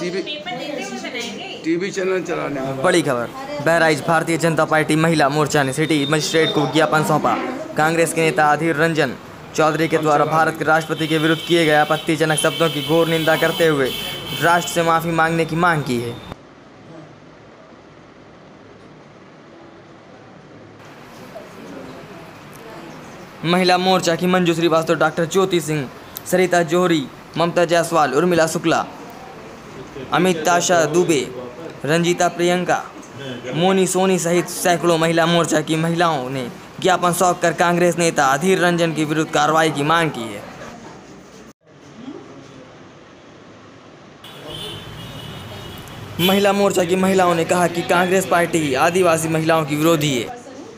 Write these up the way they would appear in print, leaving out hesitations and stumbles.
TV channel चलाने वाला। बड़ी खबर, बहराइच भारतीय जनता पार्टी महिला मोर्चा ने सिटी मजिस्ट्रेट को ज्ञापन सौंपा। कांग्रेस के नेता अधीर रंजन चौधरी के द्वारा भारत के राष्ट्रपति के विरुद्ध किए गए आपत्तिजनक शब्दों की घोर निंदा करते हुए राष्ट्र से माफी मांगने की मांग की है। महिला मोर्चा की मंजू श्रीवास्तव, डॉक्टर ज्योति सिंह, सरिता जोहरी, ममता जायसवाल, उर्मिला शुक्ला, अमिताशा दुबे, रंजीता प्रियंका, मोनी सोनी सहित सैकड़ों महिला मोर्चा की महिलाओं ने ज्ञापन सौंपकर कांग्रेस नेता अधीर रंजन के विरुद्ध कार्रवाई की मांग की है। महिला मोर्चा की महिलाओं ने कहा कि कांग्रेस पार्टी आदिवासी महिलाओं की विरोधी है।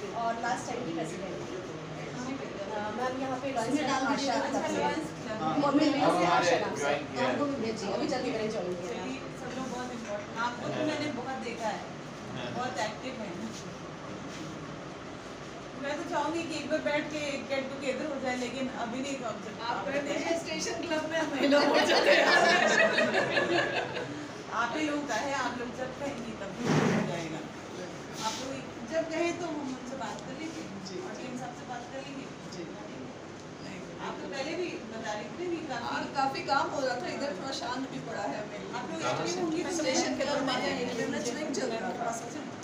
आपको तो मैंने बहुत देखा है, बहुत एक्टिव है। मैं तो चाहूंगी कि एक बार बैठ के गेट टुगेदर हो जाए, लेकिन अभी नहीं। आप स्टेशन क्लब में महिला मोर्चा आप ही लोग कहे, आप लोग जब कहेंगी तब हो जाएगा। आप लोग जब कहे तो हम उनसे बात कर लेंगे और टीम साहब से बात कर लेंगे। आप तो पहले भी बता रही थी काफी काम हो रहा था, इधर थोड़ा शांत भी पड़ा है। आप लोग एक्टिव होंगी स्टेशन क्लब में चल रहा है।